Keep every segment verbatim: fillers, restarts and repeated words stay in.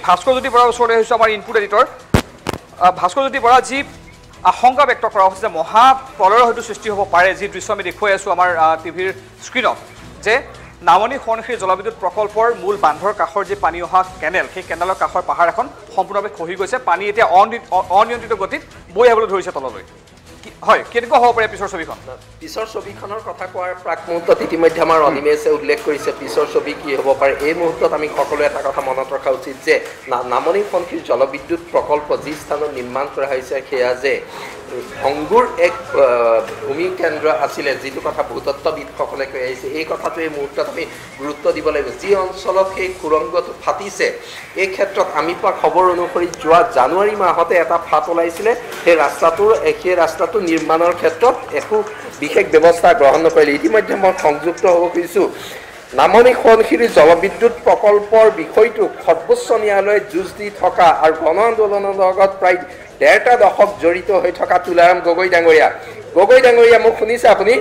ভাস্কৰজ্যোতি বৰাৰ ওচৰলৈ আহিছোঁ আমাৰ ইনপুট এডিটৰ ভাস্কৰজ্যোতি বৰা যি আশংকা ব্যক্ত কৰা হৈছে যে মহাপ্ৰলয়ৰ হয়তো সৃষ্টি হ'ব পাৰে যি দৃশ্য আমি দেখুৱাই আছোঁ আমাৰ টিভিৰ স্ক্ৰীণত যে নামনি সোৱণশিৰি জলবিদ্যুৎ প্ৰকল্পৰ মূল বান্ধৰ কাষৰ যি পানী অহা কেনেল সেই কেনেলৰ কাষৰ পাহাৰ এখন সম্পূৰ্ণভাৱে খহি গৈছে পানী এতিয়া অনিয়ন্ত্ৰিত গতিত বৈ আহিবলৈ ধৰিছে তললৈ হয় কেনেকুৱা হ'ব পাৰে পিছৰ ছবিখন পিছৰ ছবিখনৰ কথা কোৱাৰ প্ৰাক মুহূৰ্তত ইতিমধ্যে আমাৰ অনিমেষে উল্লেখ কৰিছে পিছৰ ছবি কি হ'ব পাৰে এই মুহূৰ্তত আমি সকলোৱে এটা কথা মনত ৰখা উচিত যে নামনি সোৱণশিৰি জলবিদ্যুৎ প্ৰকল্প যি স্থানত নিৰ্মাণ কৰা হৈছে সেয়া যে ভংগুৰ এক ভূমি কেন্দ্ৰ আছিলে যিটো কথা ভূতত্ত্ববিদসকলে কৈ আহিছে এই কথাটো এই মুহূৰ্তত আমি গুৰুত্ব দিব লাগিব যি অঞ্চলত সেই সুৰংগটো ফাটিছে এই ক্ষেত্ৰত আমি পোৱা খবৰ অনুসৰি যোৱা জানুৱাৰী মাহতে এটা ফাট ওলাইছিলে সেই ৰাস্তাটোৰ সেই ৰাস্তাটো নিৰ্মাণৰ ক্ষেত্ৰত একো বিশেষ ব্যৱস্থা গ্ৰহণ নকৰিলে ইতিমধ্যে মই সংযুক্ত হ'ব খুজিছোঁ নামনি সোৱণশিৰি জলবিদ্যুৎ প্ৰকল্পৰ বিষয়টো সৰ্বোচ্চ ন্যায়ালয়ে যুঁজ দি থকা আৰু গণ আন্দোলনৰ লগত প্ৰায় ডেৰটা দশক জড়িত হৈ থকা তুলাৰাম গগৈ ডাঙৰীয়া গগৈ ডাঙৰীয়া মোক শুনিছে আপুনি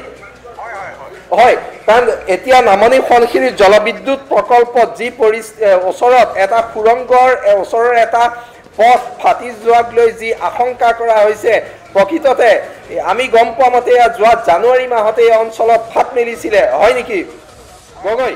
হয় কাৰণ এতিয়া নামনি সোৱণশিৰি জলবিদ্যুৎ প্ৰকল্পত যি পৰি ওচৰত এটা সুৰংগৰ ওচৰৰ এটা পথ ফাটি যোৱাক লৈ যি আশংকা কৰা হৈছে প্ৰকৃততে আমি গম পোৱা মতে যোৱা জানুৱাৰী মাহতে এই অঞ্চলত ফাট মেলিছিলে হয় নেকি গগৈ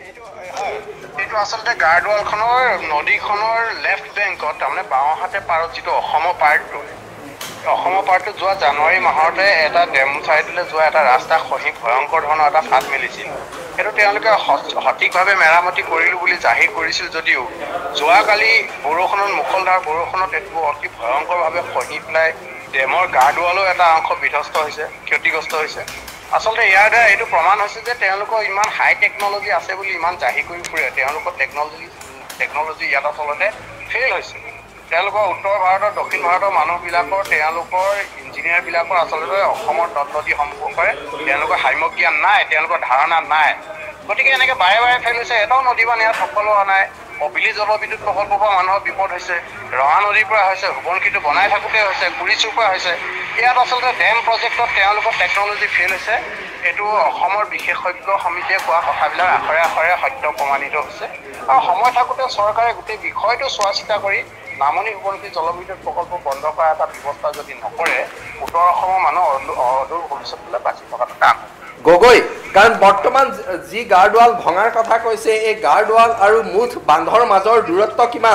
এইটো আচলতে গাৰ্ডৱালখনৰ নদীখনৰ লেফ্ট বেংকত তাৰমানে বাওঁহাতে পাৰত যিটো অসমৰ পাৰ্টটো অসমৰ পাৰ্টটো যোৱা জানুৱাৰী মাহতে এটা ডেম চাইডলৈ যোৱা এটা ৰাস্তা খহি ভয়ংকৰ ধৰণৰ এটা ফাট মেলিছিল সেইটো তেওঁলোকে সঠিকভাৱে মেৰামতি কৰিলোঁ বুলি জাহিৰ কৰিছিল যদিও যোৱাকালি বৰষুণত মুখলধাৰ বৰষুণত এইটো অতি ভয়ংকৰভাৱে খহি পেলাই ডেমৰ গাৰ্ডৱালো এটা অংশ বিধ্বস্ত হৈছে ক্ষতিগ্ৰস্ত হৈছে আচলতে ইয়াৰ দ্বাৰা এইটো প্ৰমাণ হৈছে যে তেওঁলোকৰ ইমান হাই টেকন'লজি আছে বুলি ইমান জাহিৰ কৰি ফুৰে তেওঁলোকৰ টেকন'লজি টেকন'লজি ইয়াত আচলতে ফেইল হৈছে তেওঁলোকৰ উত্তৰ ভাৰতৰ দক্ষিণ ভাৰতৰ মানুহবিলাকৰ তেওঁলোকৰ ইঞ্জিনিয়াৰবিলাকৰ আচলতে অসমৰ নদ নদী সম্পৰ্কে তেওঁলোকৰ সাম্যক জ্ঞান নাই তেওঁলোকৰ ধাৰণা নাই গতিকে এনেকৈ বাৰে বাৰে ফেইল হৈছে এটাও নদী বান ইয়াত সফল হোৱা নাই অবিলি জলবিদ্যুৎ প্ৰকল্পৰ পৰা মানুহৰ বিপদ হৈছে ৰহা নদীৰ পৰা হৈছে সোৱণশিৰিটো বনাই থাকোঁতে হৈছে কুৰিচুৰ পৰা হৈছে ইয়াত আচলতে ডেম প্ৰজেক্টত তেওঁলোকৰ টেকন'লজি ফেইল হৈছে এইটো অসমৰ বিশেষজ্ঞ সমিতিয়ে কোৱা কথাবিলাক আখৰে আখৰে সত্য প্ৰমাণিত হৈছে আৰু সময় থাকোঁতে চৰকাৰে গোটেই বিষয়টো চোৱা চিতা কৰি নামনি সোৱণশিৰি জলবিদ্যুৎ প্ৰকল্প বন্ধ কৰা এটা ব্যৱস্থা যদি নকৰে উত্তৰ অসমৰ মানুহ অদূৰ ভৱিষ্যতলৈ বাচি থকাটো টান গগৈ কাৰণ বৰ্তমান যি গাৰ্ডৱাল ভঙাৰ কথা কৈছে এই গাৰ্ডৱাল আৰু মুঠ বান্ধৰ মাজৰ দূৰত্ব কিমান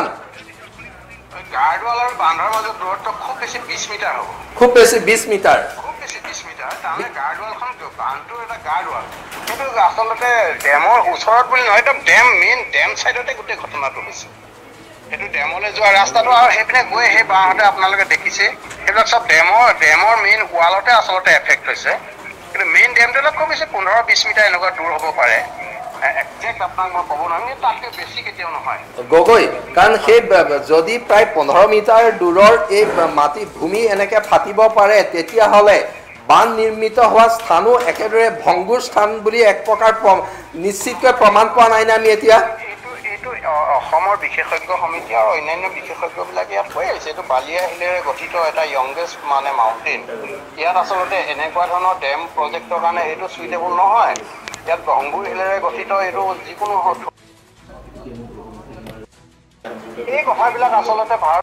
গাৰ্ডৱাল আৰু বান্ধৰ মাজৰ দূৰত্ব খুব বেছি বিশ মিটাৰ হ'ব খুব বেছি বিশ মিটাৰ খুব বেছি বিশ মিটাৰ তাৰমানে গাৰ্ডৱালখন বান্ধটোৰ এটা গাৰ্ডৱাল কিন্তু আচলতে ডেমৰ ওচৰত বুলি নহয় একদম ডেম মেইন ডেম চাইডতে গোটেই ঘটনাটো হৈছে সেইটো ডেমলৈ যোৱা ৰাস্তাটো আৰু সেইপিনে গৈ সেই বাওঁহাতে আপোনালোকে দেখিছে সেইবিলাক চব ডেমৰ ডেমৰ মেইন ৱালতে আচলতে এফেক্ট হৈছে কিন্তু মেইন ডেমটোলৈ খুব বেছি পোন্ধৰ বিশ মিটাৰ এনেকুৱা দূৰ হ'ব পাৰে একজেক্ট আপোনাক মই ক'ব নোৱাৰিম কিন্তু তাতকৈ বেছি কেতিয়াও নহয় গগৈ কাৰণ সেই যদি প্ৰায় পোন্ধৰ মিটাৰ দূৰৰ এই মাটি ভূমি এনেকৈ ফাটিব পাৰে তেতিয়াহ'লে বান্ধ নিৰ্মিত হোৱা স্থানো একেদৰে ভংগুৰ স্থান বুলি এক প্ৰকাৰ নিশ্চিতকৈ প্ৰমাণ পোৱা নাই নে আমি এতিয়া এইটো এইটো অসমৰ বিশেষজ্ঞ সমিতি আৰু অন্যান্য বিশেষজ্ঞবিলাকে ইয়াত কৈ আহিছে এইটো বালিয়া শিলেৰে গঠিত এটা য়ংগেষ্ট মানে মাউণ্টেইন ইয়াত আচলতে এনেকুৱা ধৰণৰ ডেম প্ৰজেক্টৰ কাৰণে এইটো চুইটেবল নহয় ইয়াত ভংগুৰ শিলেৰে গঠিত এইটো যিকোনো এই কথাবিলাক আচলতে ভাৰত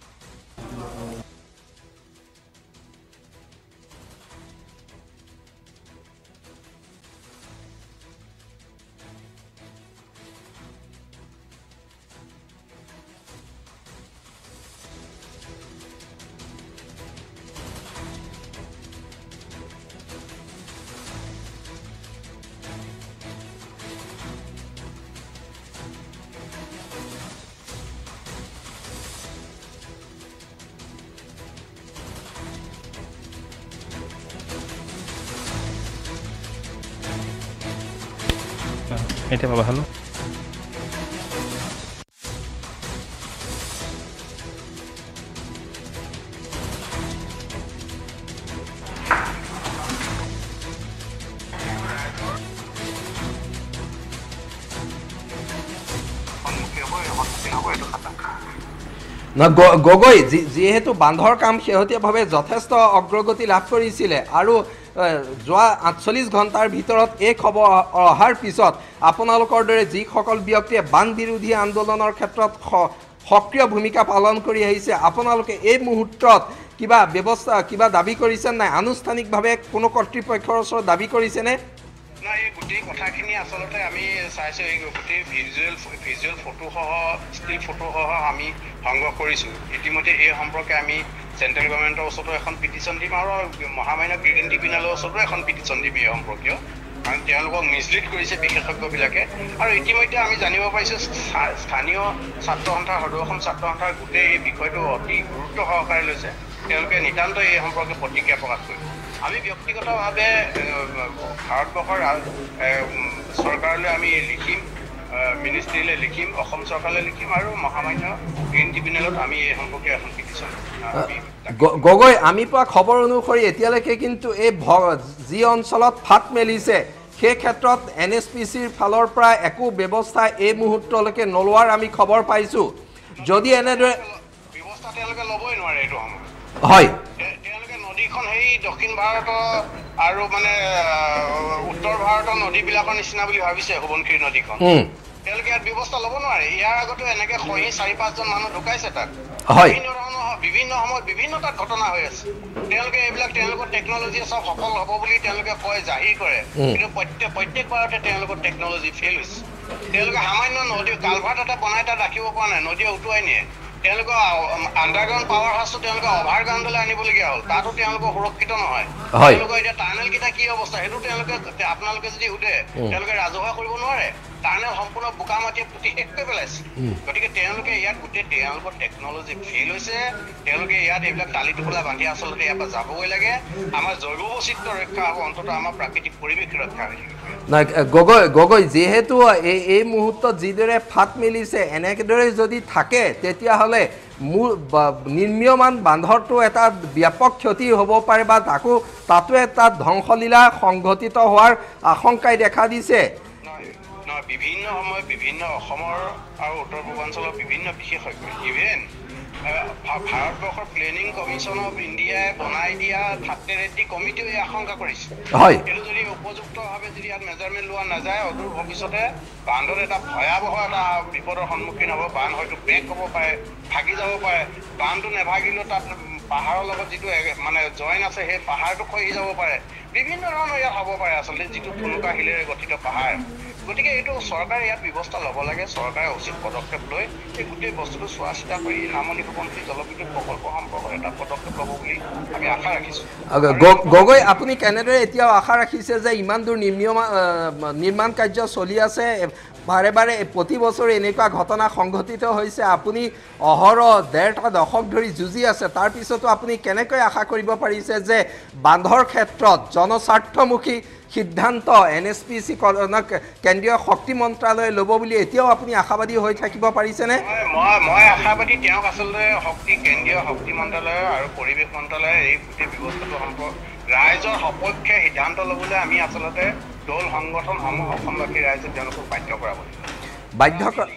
এটা বাবা হ্যালো না গগৈ যেহেতু বান্ধৰ কাম শেহতীয়াভাৱে যথেষ্ট অগ্ৰগতি লাভ কৰিছিলে আৰু যোৱা আঠচল্লিছ ঘণ্টাৰ ভিতৰত এই খবৰ অহাৰ পিছত আপোনালোকৰ দৰে যিসকল ব্যক্তিয়ে বান বিৰোধী আন্দোলনৰ ক্ষেত্ৰত সক্ৰিয় ভূমিকা পালন কৰি আহিছে আপোনালোকে এই মুহূৰ্তত কিবা ব্যৱস্থা কিবা দাবী কৰিছে নাই আনুষ্ঠানিকভাৱে কোনো কৰ্তৃপক্ষৰ ওচৰত দাবী কৰিছেনে না এই গোটেই কথাখিনি আচলতে আমি চাইছোঁ এই গোটেই ভিজুৱেল ভিজুৱেল ফটোসহ ষ্টিল ফটোসহ আমি সংগ্ৰহ কৰিছোঁ ইতিমধ্যে এই সম্পৰ্কে আমি চেণ্ট্ৰেল গভৰ্ণমেণ্টৰ ওচৰতো এখন পিটিশ্যন দিম আৰু মহামান্য গ্ৰীণ ট্ৰিবিউনেলৰ ওচৰতো এখন পিটিশ্যন দিম এই সম্পৰ্কীয় কাৰণ তেওঁলোকক মিছলিড কৰিছে বিশেষজ্ঞবিলাকে আৰু ইতিমধ্যে আমি জানিব পাৰিছোঁ স্থানীয় ছাত্ৰ সন্থাৰ সদৌ অসম ছাত্ৰ সন্থাৰ গোটেই এই বিষয়টো অতি গুৰুত্ব সহকাৰে লৈছে তেওঁলোকে নিতান্ত এই সম্পৰ্কে প্ৰতিক্ৰিয়া প্ৰকাশ কৰিব আমি ব্যক্তিগতভাৱে ভাৰতবৰ্ষৰ চৰকাৰলৈ আমি লিখিম মিনিষ্ট্ৰীলৈ লিখিম অসম চৰকাৰলৈ লিখিম আৰু মহামান্য গ্ৰীণ ট্ৰিবিউনেলত আমি এই সম্পৰ্কীয় এখন পিটিশ্যন গগৈ আমি পোৱা খবৰ অনুসৰি এতিয়ালৈকে কিন্তু এই যি অঞ্চলত ফাট মেলিছে সেই ক্ষেত্ৰত এন এছ পি চিৰ ফালৰ পৰা একো ব্যৱস্থা এই মুহূৰ্তলৈকে নলোৱাৰ আমি খবৰ পাইছোঁ যদি এনেদৰে ব্যৱস্থা তেওঁলোকে ল'বই নোৱাৰে এইটো সময় হয় তেওঁলোকে নদীখন সেই দক্ষিণ ভাৰতৰ আৰু মানে উত্তৰ ভাৰতৰ নদীবিলাকৰ নিচিনা বুলি ভাবিছে সোৱণশিৰি নদীখন তেওঁলোকে ইয়াত ব্যৱস্থা ল'ব নোৱাৰে ইয়াৰ আগতো এনেকে খহি চাৰি পাঁচজন মানুহ ঢুকাইছে তাত বিভিন্ন ধৰণৰ বিভিন্ন সময়ত বিভিন্ন তাত ঘটনা হৈ আছে তেওঁলোকে এইবিলাক তেওঁলোকৰ টেকনলজিয়ে চব সফল হ'ব বুলি তেওঁলোকে কয় জাহিৰ কৰে কিন্তু প্ৰত্যেক প্ৰত্যেকবাৰতে তেওঁলোকৰ টেকনলজি ফেইল হৈছে তেওঁলোকে সামান্য নদী কালভাৰ্ট এটা বনাই তাত ৰাখিব পৰা নাই নদীয়ে উটুৱাই নিয়ে তেওঁলোকৰ আণ্ডাৰগ্ৰাউণ্ড পাৱাৰ হাউচটো তেওঁলোকে অভাৰগ্ৰাউণ্ডলৈ আনিবলগীয়া হ'ল তাতো তেওঁলোকৰ সুৰক্ষিত নহয় তেওঁলোকৰ এতিয়া টাৰ্নেলকেইটা কি অৱস্থা সেইটো তেওঁলোকে আপোনালোকে যদি সোধে তেওঁলোকে ৰাজহুৱা কৰিব নোৱাৰে টাৰ্নেল সম্পূৰ্ণ বোকা মাটিয়ে পুতি শেষ কৰি পেলাইছে গতিকে তেওঁলোকে ইয়াত গোটেই তেওঁলোকৰ টেকনলজি ফেইল হৈছে তেওঁলোকে ইয়াত এইবিলাক টালি টোপোলা বান্ধি আচলতে ইয়াৰ পৰা যাবগৈ লাগে আমাৰ জৈৱ বৈচিত্ৰ্য ৰক্ষা হ'ব অন্ততঃ আমাৰ প্ৰাকৃতিক পৰিৱেশ ৰক্ষা হৈ থাকিব নাই গগৈ গগৈ যিহেতু এই এই মুহূৰ্তত যিদৰে ফাট মেলিছে এনেদৰে যদি থাকে তেতিয়াহ'লে মূল নিৰ্মীয়মান বান্ধৰটো এটা ব্যাপক ক্ষতি হ'ব পাৰে বা তাকো তাতো এটা ধ্বংসলীলা সংঘটিত হোৱাৰ আশংকাই দেখা দিছে বিভিন্ন সময়ত বিভিন্ন অসমৰ আৰু উত্তৰ পূৰ্বাঞ্চলৰ বিভিন্ন বিশেষজ্ঞ ইভেন ভাৰতবৰ্ষৰ প্লেনিং কমিশ্যন অফ ইণ্ডিয়াই বনাই দিয়া থাৰ্টি ৰেড্ডি কমিটিও এই আশংকা কৰিছে এইটো যদি উপযুক্তভাৱে যদি ইয়াত মেজাৰমেণ্ট লোৱা নাযায় অদূৰ ভৱিষ্যতে বান্ধত এটা ভয়াৱহ এটা বিপদৰ সন্মুখীন হ'ব বান্ধ হয়তো ব্ৰেক হ'ব পাৰে ভাগি যাব পাৰে বান্ধটো নেভাগিলেও তাত পাহাৰৰ লগত যিটো মানে জইন আছে সেই পাহাৰটো খহি যাব পাৰে বিভিন্ন ধৰণৰ ইয়াত হ'ব পাৰে আচলতে যিটো ঠুনুকা শিলেৰে গঠিত পাহাৰ গতিকে এইটো চৰকাৰে ইয়াত ব্যৱস্থা ল'ব লাগে চৰকাৰে উচিত পদক্ষেপ লৈ এই গোটেই বস্তুটো চোৱা চিতা কৰি নামনি সোৱণশিৰি জলবিদ্যুৎ প্ৰকল্প সম্পৰ্কত এটা পদক্ষেপ ল'ব বুলি আমি আশা ৰাখিছোঁ গগৈ আপুনি কেনেদৰে এতিয়াও আশা ৰাখিছে যে ইমান দূৰ নিৰ্মীয়মান নিৰ্মাণ কাৰ্য চলি আছে বাৰে বাৰে প্ৰতি বছৰে এনেকুৱা ঘটনা সংঘটিত হৈছে আপুনি অহৰহ ডেৰটা দশক ধৰি যুঁজি আছে তাৰপিছতো আপুনি কেনেকৈ আশা কৰিব পাৰিছে যে বান্ধৰ ক্ষেত্ৰত জনস্বাৰ্থমুখী সিদ্ধান্ত এন এছ পি চি কেন্দ্ৰীয় শক্তি মন্ত্ৰালয়ে ল'ব বুলি এতিয়াও আপুনি আশাবাদী হৈ থাকিব পাৰিছেনে মই মই আশাবাদী তেওঁক আচলতে শক্তি কেন্দ্ৰীয় শক্তি মন্ত্ৰালয় আৰু পৰিৱেশ মন্ত্ৰালয়ে এই গোটেই ব্যৱস্থাটো সম্পৰ্ক ৰাইজৰ সপক্ষে সিদ্ধান্ত ল'বলৈ আমি আচলতে দল সংগঠনসমূহ অসমবাসী ৰাইজে তেওঁলোকক বাধ্য কৰাব বাধ্য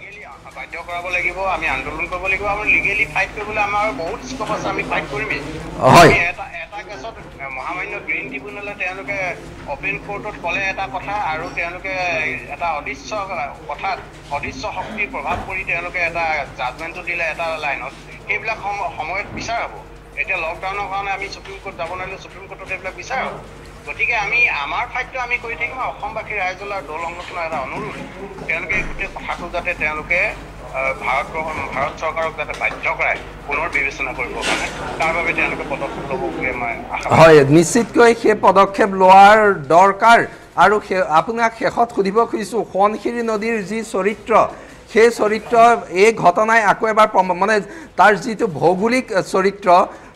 বাধ্য কৰাব লাগিব আমি আন্দোলন কৰিব লাগিব আৰু লিগেলি ফাইট কৰিবলৈ আমাৰ বহুত স্কোপ আছে আমি ফাইট কৰিমেই এটা এটা কেছত মহামান্য গ্ৰীণ ট্ৰিবিউনেলে তেওঁলোকে অপেন কোৰ্টত ক'লে এটা কথা আৰু তেওঁলোকে এটা অদৃশ্য কথাত অদৃশ্য শক্তিৰ প্ৰভাৱ পৰি তেওঁলোকে এটা জাজমেণ্টটো দিলে এটা লাইনত সেইবিলাক সময়ত বিচাৰ হ'ব এতিয়া লকডাউনৰ কাৰণে আমি সুপ্ৰিম কোৰ্ট যাব নোৱাৰিলে সুপ্ৰিম কোৰ্টত এইবিলাক বিচাৰ হ'ব গতিকে আমি আমাৰ ফাইটটো আমি কৰি থাকিম অসমবাসী ৰাইজলৈ আৰু দল সংগঠনৰ এটা অনুৰোধ তেওঁলোকে গোটেই কথাটো যাতে তেওঁলোকে ভাৰতবৰ্ষ ভাৰত চৰকাৰক যাতে বাধ্য কৰায় পুনৰ বিবেচনা কৰিবৰ কাৰণে তাৰ বাবে তেওঁলোকে পদক্ষেপ ল'ব বুলি মই আশা হয় নিশ্চিতকৈ সেই পদক্ষেপ লোৱাৰ দৰকাৰ আৰু আপোনাক শেষত সুধিব খুজিছোঁ সোৱণশিৰি নদীৰ যি চৰিত্ৰ সেই চৰিত্ৰ এই ঘটনাই আকৌ এবাৰ মানে তাৰ যিটো ভৌগোলিক চৰিত্ৰ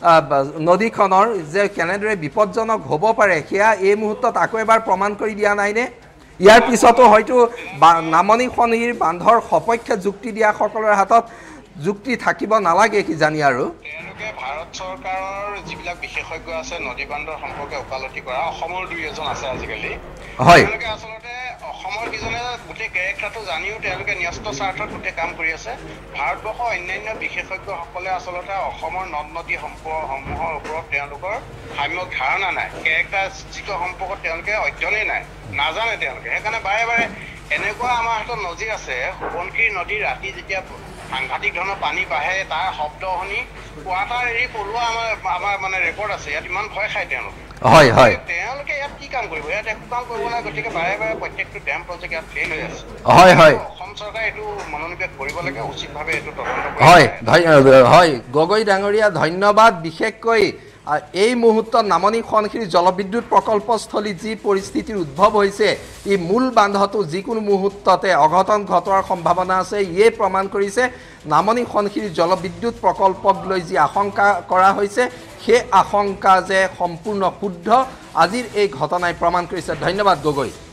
নদীখনৰ যে কেনেদৰে বিপদজনক হ'ব পাৰে সেয়া এই মুহূৰ্তত আকৌ এবাৰ প্ৰমাণ কৰি দিয়া নাইনে ইয়াৰ পিছতো হয়তো নামনি সোৱণশিৰি বান্ধৰ সপক্ষে যুক্তি দিয়াসকলৰ হাতত যুক্তি থাকিব নালাগে কিজানি আৰু তেওঁলোকে ভাৰত চৰকাৰৰ যিবিলাক বিশেষজ্ঞ আছে নদী বান্ধৰ সম্পৰ্কে ওকালতি কৰা অসমৰ দুই এজন আছে আজিকালি তেওঁলোকে আচলতে অসমৰ কিজনে গোটেই কেৰেক্টাৰটো জানিও তেওঁলোকে ন্যস্ত স্বাৰ্থত গোটেই কাম কৰি আছে ভাৰতবৰ্ষৰ অন্যান্য বিশেষজ্ঞসকলে আচলতে অসমৰ নদ নদী সম্পৰ্কসমূহৰ ওপৰত তেওঁলোকৰ সাম্যক ধাৰণা নাই কেৰেক্টাৰ যিটো সম্পৰ্কত তেওঁলোকে অধ্যয়নেই নাই নাজানে তেওঁলোকে সেইকাৰণে বাৰে বাৰে এনেকুৱা আমাৰ হাতত নদী আছে সোৱণশিৰি নদী ৰাতি যেতিয়া সাংঘাতিক ধৰণৰ পানী বাঢ়ে তাৰ শব্দ শুনি ৱাটাৰ এৰি পলোৱা আমাৰ আমাৰ মানে ৰেকৰ্ড আছে ইয়াত ইমান ভয় খায় তেওঁলোক হয় হয় তেওঁলোকে ইয়াত কি কাম কৰিব ইয়াত একো কাম কৰিব নাই গতিকে বাৰে বাৰে প্ৰত্যেকটো ডেম প্ৰজেক্ট ইয়াত ফেইল হৈ আছে হয় হয় অসম চৰকাৰে এইটো মনোনিৱেশ কৰিব লাগে উচিতভাৱে এইটো তদন্ত কৰিব হয় হয় গগৈ ডাঙৰীয়া ধন্যবাদ বিশেষকৈ এই মুহূৰ্তত নামনি সোৱণশিৰি জলবিদ্যুৎ প্ৰকল্পস্থলীত যি পৰিস্থিতিৰ উদ্ভৱ হৈছে এই মূল বান্ধটো যিকোনো মুহূৰ্ততে অঘটন ঘটোৱাৰ সম্ভাৱনা আছে ইয়ে প্ৰমাণ কৰিছে নামনি সোৱণশিৰি জলবিদ্যুৎ প্ৰকল্পক লৈ যি আশংকা কৰা হৈছে সেই আশংকা যে সম্পূৰ্ণ শুদ্ধ আজিৰ এই ঘটনাই প্ৰমাণ কৰিছে ধন্যবাদ গগৈ